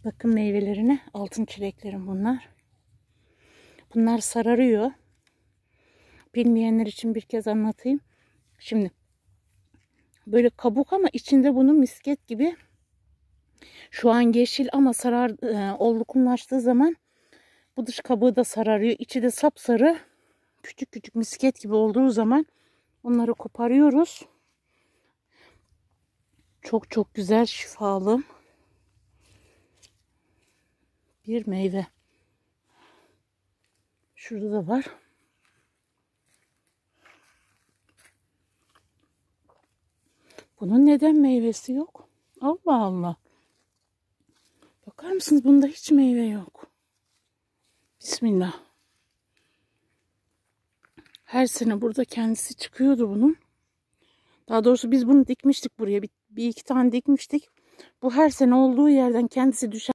Bakın meyvelerine, altın çileklerim bunlar. Bunlar sararıyor. Bilmeyenler için bir kez anlatayım. Şimdi böyle kabuk ama içinde bunun misket gibi. Şu an yeşil ama sarar, olgunlaştığı zaman bu dış kabuğu da sararıyor. İçi de sapsarı. Küçük küçük misket gibi olduğu zaman onları koparıyoruz. Çok çok güzel, şifalı bir meyve. Şurada da var. Bunun neden meyvesi yok? Allah Allah. Bakar mısınız? Bunda hiç meyve yok. Bismillah. Her sene burada kendisi çıkıyordu bunun. Daha doğrusu biz bunu dikmiştik buraya. Bir iki tane dikmiştik. Bu her sene olduğu yerden kendisi düşen